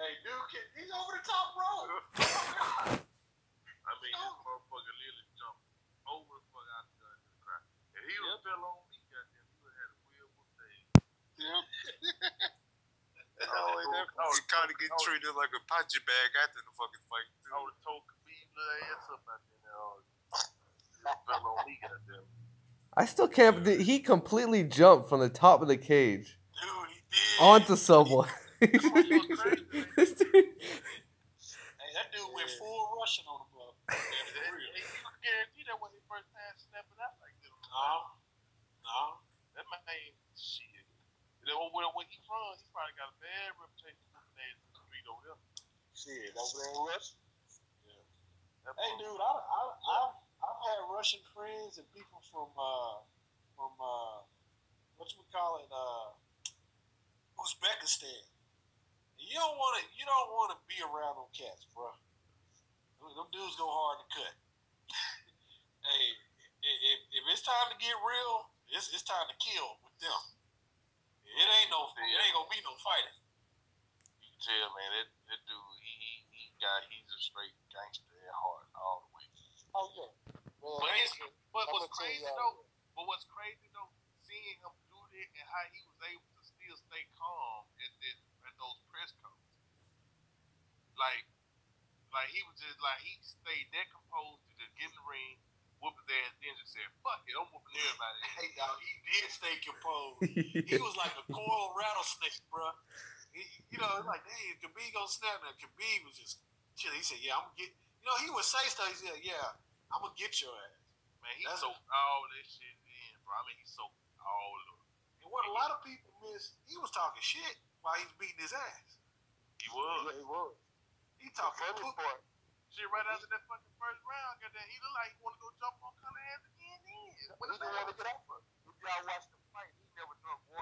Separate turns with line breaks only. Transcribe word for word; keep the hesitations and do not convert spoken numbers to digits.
Hey, dude, he's over the top rope.
I mean, this motherfucker literally jumped over the fuck out the gun to the crowd. If he would have fell on me, goddamn, he would have had a wheel with thing.
Yep.
Oh, and that fucking kind of get treated like a punching bag after the fucking fight, too. I would have told Khabib little ass up out there. Fell on me, goddamn.
I still can't. He completely jumped from the top of the cage.
Dude, he did.
Onto someone.
Hey, that dude went full Russian on the block.
Yeah, for real. You can guarantee that when he first time snapping out like this.
No. No.
That man, shit. Where, where he from, he probably got a bad reputation for the ass in the street over there.
Shit, over there in Russia? Yeah. Hey, dude, I, I, I've, I've had Russian friends and people from, uh, from, uh, what you would call it, uh, Uzbekistan. You don't want to, you don't want to be around them cats, bro. Them dudes go hard to cut. Hey, if, if it's time to get real, it's, it's time to kill with them. It ain't no, it ain't gonna be no fighting.
You can tell, man, that, that dude, he, he, he got, he's a straight gangster at heart all the way.
Oh yeah. Man,
but it's, but what's crazy though, but what's crazy though, seeing him do that and how he was able to still stay calm at this, at those press conferences. Like, like he was just like he stayed that composed to just get in the ring. Whoop his ass, then just said, fuck it, I'm whooping everybody.
Hey, dog, he did stay composed. He was like a coiled rattlesnake, bro. He, you know, like, hey, Khabib gonna snap now. Khabib was just chill. He said, yeah, I'm gonna get, you know, he would say stuff. He said, yeah, I'm gonna get your ass.
Man, he soaked all this shit in, bro. I mean, he soaked all of it.
And what a lot of people miss, he was talking shit while he was beating his ass.
He was.
Yeah, he was. He talking
shit right after that fucking first round, goddamn, he looked like he want to go jump on